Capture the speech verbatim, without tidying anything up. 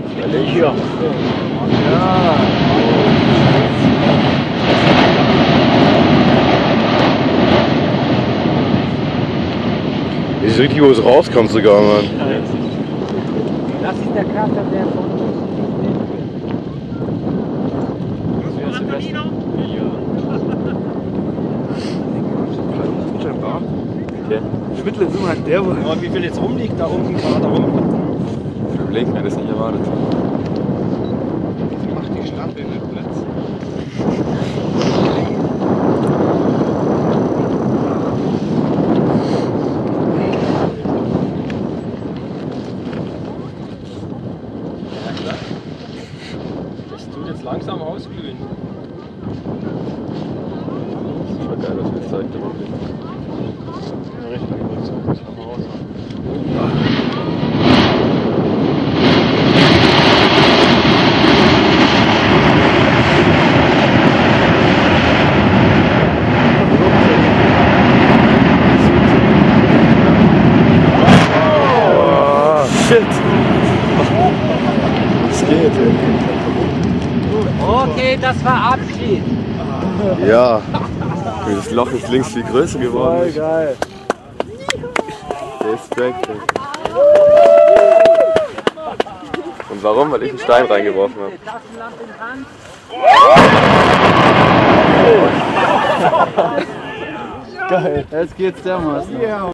Hier. Ja. Hier ist richtig, wo es rauskam sogar, Mann. Das ist der Krater, der von uns. Okay. Der mittlere Zoom hat der wohl. Aber wie viel jetzt rumliegt, da unten gerade rum? Ich überlege mir das nicht erwartet. Mach die Schnappe in den Platz. Ja klar. Das tut jetzt langsam ausglühen. Das ist schon geil, was wir jetzt Zeug da machen. Ja, richtig überzeugt. Das kann man raus. Shit! Was geht, ey? Okay, das war Abschied. Ja. Das Loch ist links viel größer geworden. Voll geil. Respekt, ey. Und warum? Weil ich einen Stein reingeworfen habe. Taschenlampe in Hand. Geil, jetzt geht's dermaßen.